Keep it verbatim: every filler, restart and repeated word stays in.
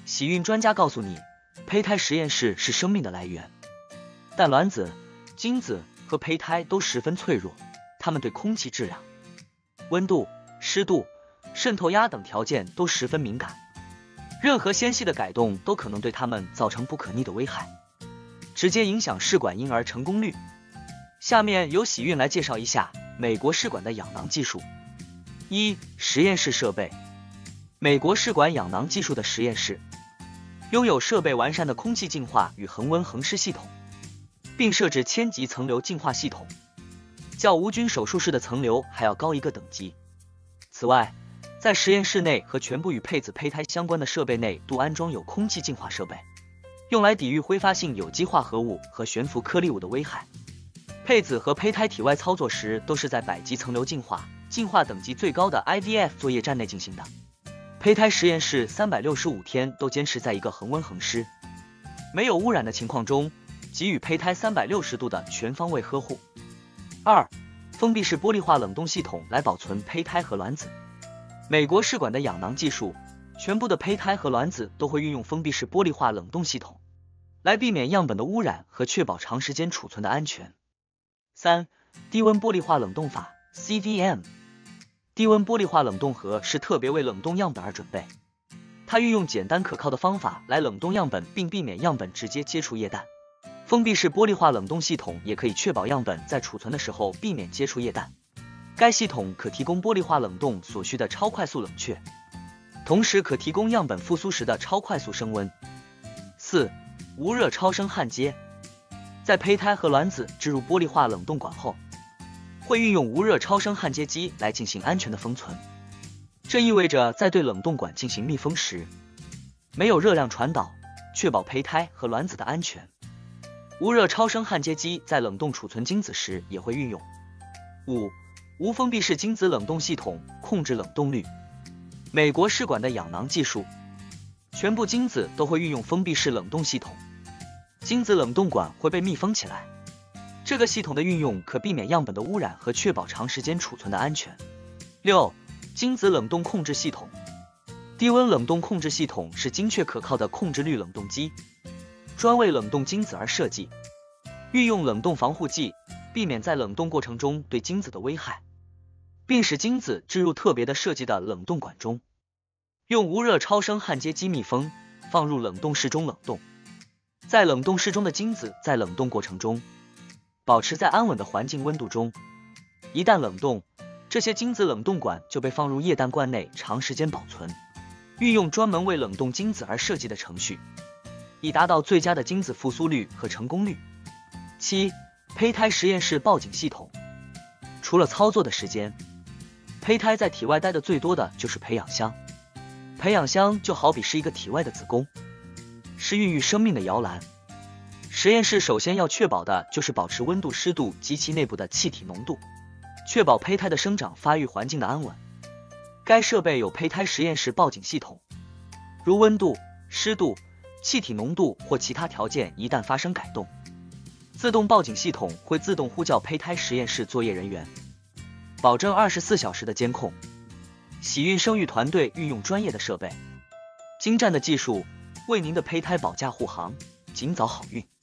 喜孕专家告诉你，胚胎实验室是生命的来源，但卵子、精子和胚胎都十分脆弱，它们对空气质量、温度、湿度、渗透压等条件都十分敏感，任何纤细的改动都可能对它们造成不可逆的危害，直接影响试管婴儿成功率。下面由喜孕来介绍一下美国试管的养囊技术。一、实验室设备。美国试管养囊技术的实验室拥有设备完善的空气净化与恒温恒湿系统，并设置千级层流净化系统，较无菌手术室的层流还要高一个等级。此外，在实验室内和全部与配子胚胎相关的设备内都安装有空气净化设备，用来抵御挥发性有机化合物和悬浮颗粒物的危害。配子和胚胎体外操作时都是在百级层流净化、净化等级最高的 I V F 作业站内进行的。胚胎实验室三百六十五天都坚持在一个恒温恒湿、没有污染的情况中，给予胚胎三百六十度的全方位呵护。二、封闭式玻璃化冷冻系统来保存胚胎和卵子。美国试管的养囊技术，全部的胚胎和卵子都会运用封闭式玻璃化冷冻系统，来避免样本的污染和确保长时间储存的安全。三、低温玻璃化冷冻法 C V M。低温玻璃化冷冻盒是特别为冷冻样本而准备，它运用简单可靠的方法来冷冻样本，并避免样本直接接触液氮。封闭式玻璃化冷冻系统也可以确保样本在储存的时候避免接触液氮。该系统可提供玻璃化冷冻所需的超快速冷却，同时可提供样本复苏时的超快速升温。四、无热超声焊接。在胚胎和卵子置入玻璃化冷冻管后，会运用无热超声焊接机来进行安全的封存，这意味着在对冷冻管进行密封时，没有热量传导，确保胚胎和卵子的安全。无热超声焊接机在冷冻储存精子时也会运用。五、无封闭式精子冷冻系统控制冷冻率。美国试管的养囊技术，全部精子都会运用封闭式冷冻系统，精子冷冻管会被密封起来。这个系统的运用可避免样本的污染和确保长时间储存的安全。六、精子冷冻控制系统。低温冷冻控制系统是精确可靠的控制率冷冻机，专为冷冻精子而设计，运用冷冻防护剂，避免在冷冻过程中对精子的危害，并使精子置入特别的设计的冷冻管中，用无热超声焊接机密封，放入冷冻室中冷冻。在冷冻室中的精子在冷冻过程中保持在安稳的环境温度中，一旦冷冻，这些精子冷冻管就被放入液氮罐内长时间保存，运用专门为冷冻精子而设计的程序，以达到最佳的精子复苏率和成功率。七、胚胎实验室报警系统。除了操作的时间，胚胎在体外待的最多的就是培养箱。培养箱就好比是一个体外的子宫，是孕育生命的摇篮。实验室首先要确保的就是保持温度、湿度及其内部的气体浓度，确保胚胎的生长发育环境的安稳。该设备有胚胎实验室报警系统，如温度、湿度、气体浓度或其他条件一旦发生改动，自动报警系统会自动呼叫胚胎实验室作业人员，保证二十四小时的监控。喜孕生育团队运用专业的设备、精湛的技术，为您的胚胎保驾护航，尽早好运。